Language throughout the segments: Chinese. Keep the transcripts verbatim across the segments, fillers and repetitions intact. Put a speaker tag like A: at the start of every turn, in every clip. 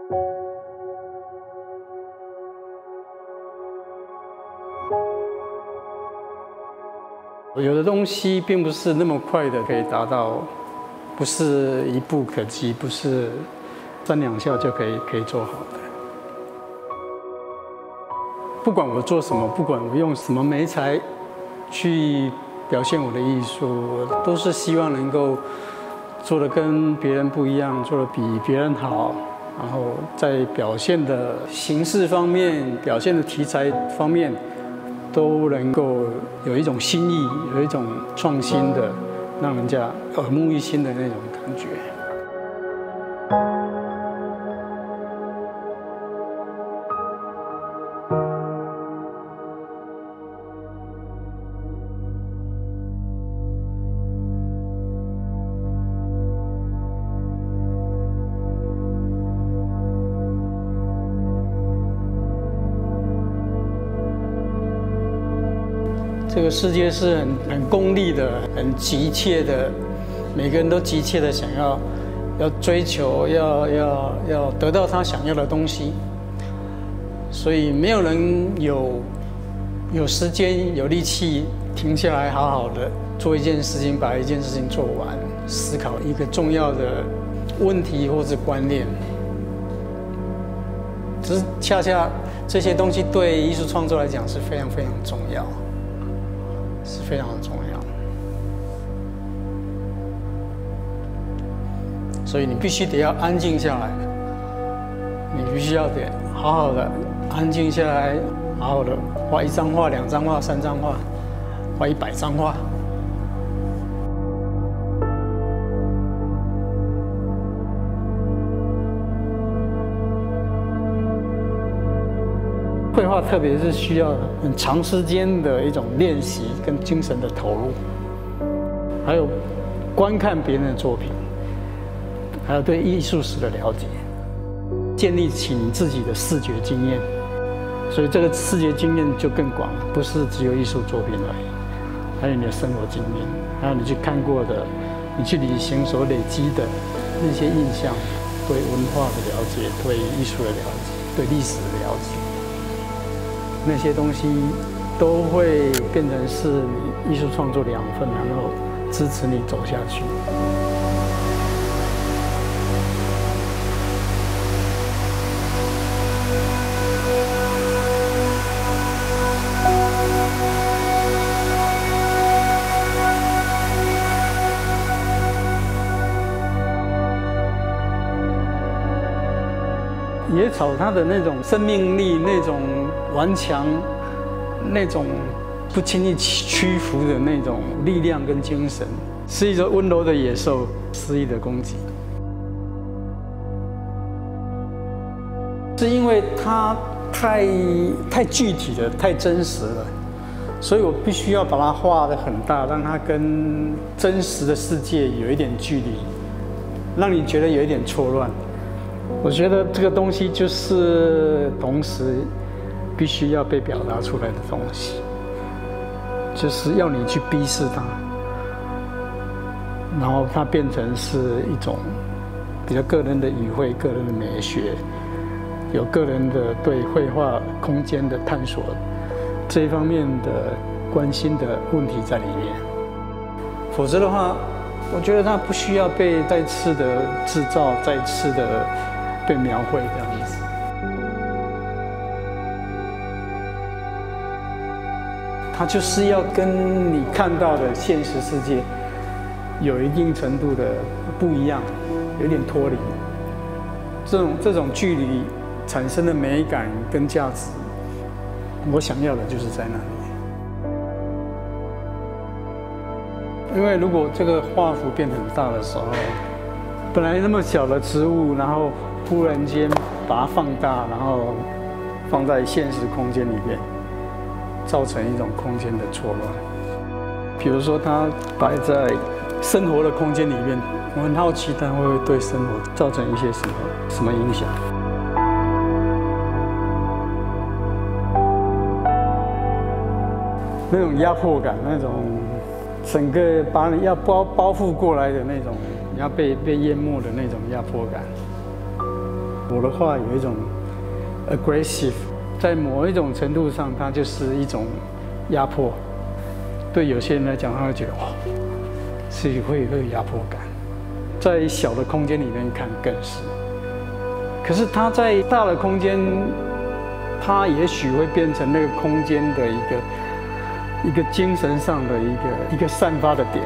A: 有的东西并不是那么快的可以达到，不是一步可及，不是三两下就可以可以做好的。不管我做什么，不管我用什么媒材去表现我的艺术，我都是希望能够做得跟别人不一样，做得比别人好。然后在表现的形式方面、表现的题材方面，都能够有一种新意，有一种创新的，让人家耳目一新的那种感觉。这个世界是很很功利的，很急切的，每个人都急切的想要要追求，要要要得到他想要的东西，所以没有人有有时间有力气停下来，好好的做一件事情，把一件事情做完，思考一个重要的问题或者观念。只是恰恰这些东西对艺术创作来讲是非常非常重要。是非常的重要，所以你必须得要安静下来，你必须要得好好的安静下来，好好的画一张画、两张画、三张画，画一百张画。绘画特别是需要很长时间的一种练习跟精神的投入，还有观看别人的作品，还有对艺术史的了解，建立起你自己的视觉经验。所以这个视觉经验就更广了，不是只有艺术作品而已，还有你的生活经验，还有你去看过的、你去旅行所累积的那些印象，对文化的了解、对艺术的了解、对历史的了解。那些东西都会变成是你艺术创作的养分，然后支持你走下去。野草它的那种生命力、那种顽强、那种不轻易屈服的那种力量跟精神，是一种温柔的野兽，诗意的攻击。是因为它太太具体了，太真实了，所以我必须要把它画得很大，让它跟真实的世界有一点距离，让你觉得有一点错乱。我觉得这个东西就是同时必须要被表达出来的东西，就是要你去逼视它，然后它变成是一种比较个人的语汇、个人的美学，有个人的对绘画空间的探索这一方面的关心的问题在里面。否则的话，我觉得它不需要被再次的制造、再次的被描绘这样子。它就是要跟你看到的现实世界有一定程度的不一样，有点脱离。这种这种距离产生的美感跟价值，我想要的就是在那里。因为如果这个画幅变很大的时候，本来那么小的植物，然后忽然间把它放大，然后放在现实空间里面，造成一种空间的错乱。比如说，它摆在生活的空间里面，我很好奇它会不会对生活造成一些什么什么影响。那种压迫感，那种整个把你要包包覆过来的那种，你要被被淹没的那种压迫感， 我的画有一种 aggressive， 在某一种程度上，它就是一种压迫。对有些人来讲，他会觉得哇，是会会有压迫感。在小的空间里面看更是。可是它在大的空间，它也许会变成那个空间的一个一个精神上的一个一个散发的点。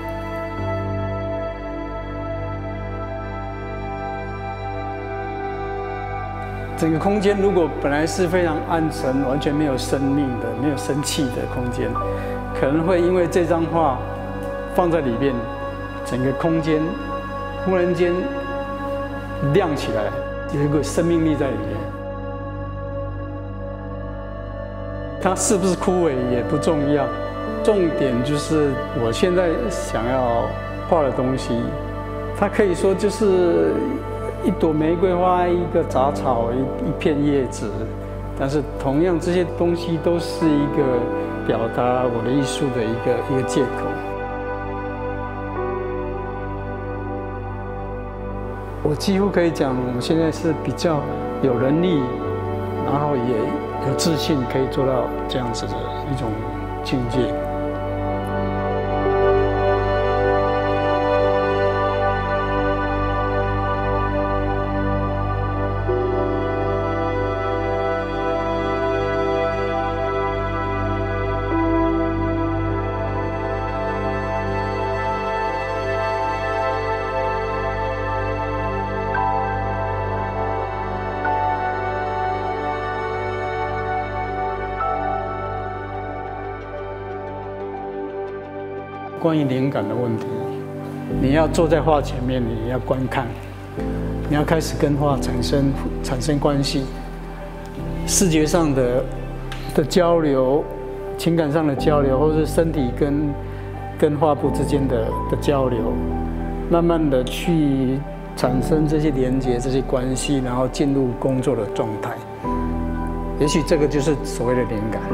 A: 整个空间如果本来是非常暗沉、完全没有生命的、没有生气的空间，可能会因为这张画放在里面，整个空间忽然间亮起来，有一个生命力在里面。它是不是枯萎也不重要，重点就是我现在想要画的东西，它可以说就是一朵玫瑰花、一个杂草、一一片叶子，但是同样这些东西都是一个表达我的艺术的一个一个借口。我几乎可以讲，我现在是比较有能力，然后也有自信，可以做到这样子的一种境界。关于灵感的问题，你要坐在画前面，你要观看，你要开始跟画产生产生关系，视觉上的的交流，情感上的交流，或是身体跟跟画布之间的的交流，慢慢的去产生这些连接、这些关系，然后进入工作的状态。也许这个就是所谓的灵感。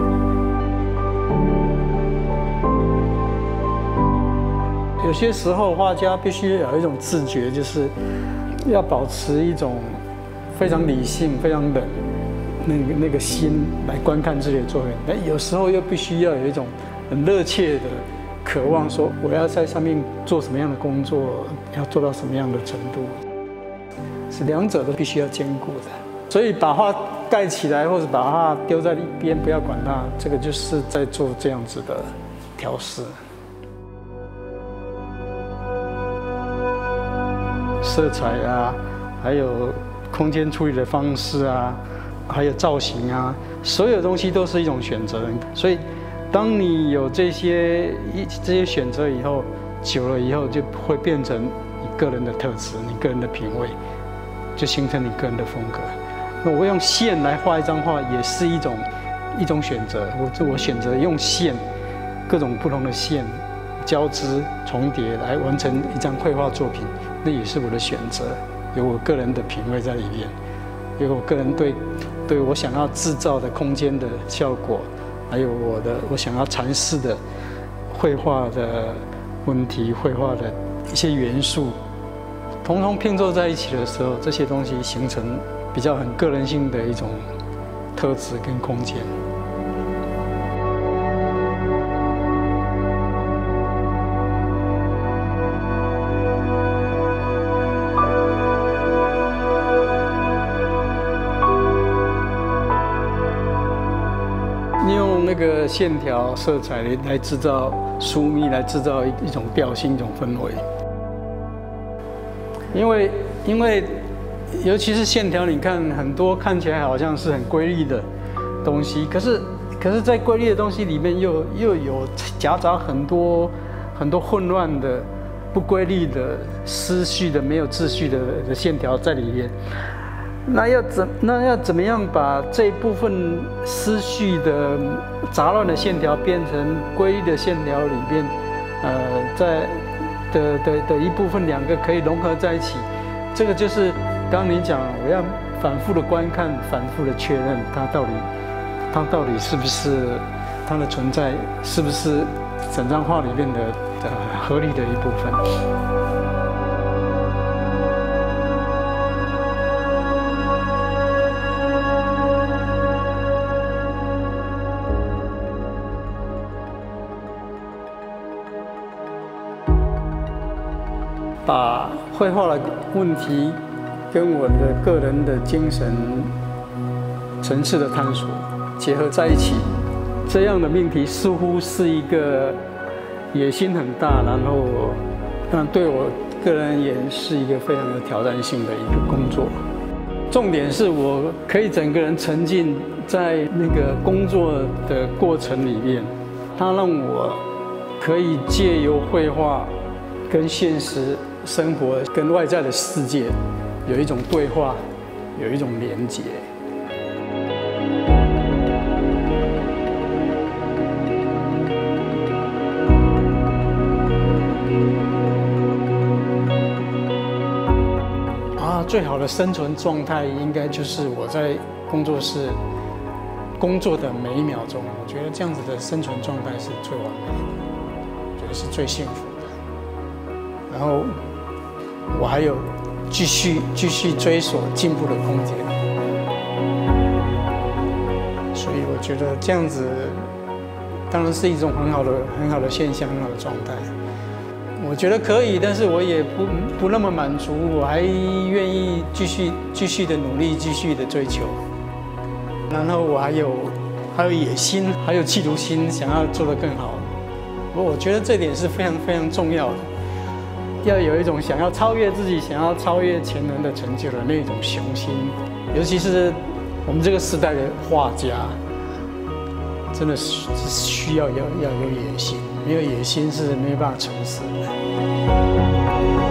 A: 有些时候，画家必须有一种自觉，就是要保持一种非常理性、非常冷那个那个心来观看自己的作品。但有时候又必须要有一种很热切的渴望，说我要在上面做什么样的工作，要做到什么样的程度，是两者都必须要兼顾的。所以把画盖起来，或者把它丢在一边，不要管它，这个就是在做这样子的调试。色彩啊，还有空间处理的方式啊，还有造型啊，所有东西都是一种选择。所以，当你有这些一这些选择以后，久了以后就会变成你个人的特质，你个人的品味，就形成你个人的风格。那我用线来画一张画，也是一种一种选择。我我选择用线，各种不同的线交织重叠来完成一张绘画作品。那也是我的选择，有我个人的品味在里面，有我个人对对我想要制造的空间的效果，还有我的我想要阐释的绘画的问题、绘画的一些元素，统统拼凑在一起的时候，这些东西形成比较很个人性的一种特质跟空间。那个线条、色彩来制造疏密，来制造一一种调性、一种氛围。因为，因为尤其是线条，你看很多看起来好像是很瑰丽的东西，可是，可是在瑰丽的东西里面又又有夹杂很多很多混乱的、不规律的、失序的、没有秩序的的线条在里面。那要怎那要怎么样把这一部分失序的杂乱的线条变成规律的线条里边，呃，在的的的一部分两个可以融合在一起，这个就是刚刚你讲，我要反复的观看，反复的确认它到底它到底是不是它的存在，是不是整张画里面的呃合理的一部分。 把绘画的问题跟我的个人的精神层次的探索结合在一起，这样的命题似乎是一个野心很大，然后但对我个人而言是一个非常有挑战性的一个工作。重点是我可以整个人沉浸在那个工作的过程里面，它让我可以借由绘画跟现实生活、跟外在的世界有一种对话，有一种连结。啊，最好的生存状态应该就是我在工作室工作的每一秒钟，我觉得这样子的生存状态是最完美的，我觉得是最幸福的。然后我还有继续继续追索进步的空间，所以我觉得这样子当然是一种很好的很好的现象，很好的状态。我觉得可以，但是我也不不那么满足，我还愿意继续继续的努力，继续的追求。然后我还有还有野心，还有企图心，想要做得更好。我觉得这点是非常非常重要的，要有一种想要超越自己、想要超越前人的成就的那种雄心。尤其是我们这个时代的画家，真的是需要要要有野心，没有野心是没办法成事的。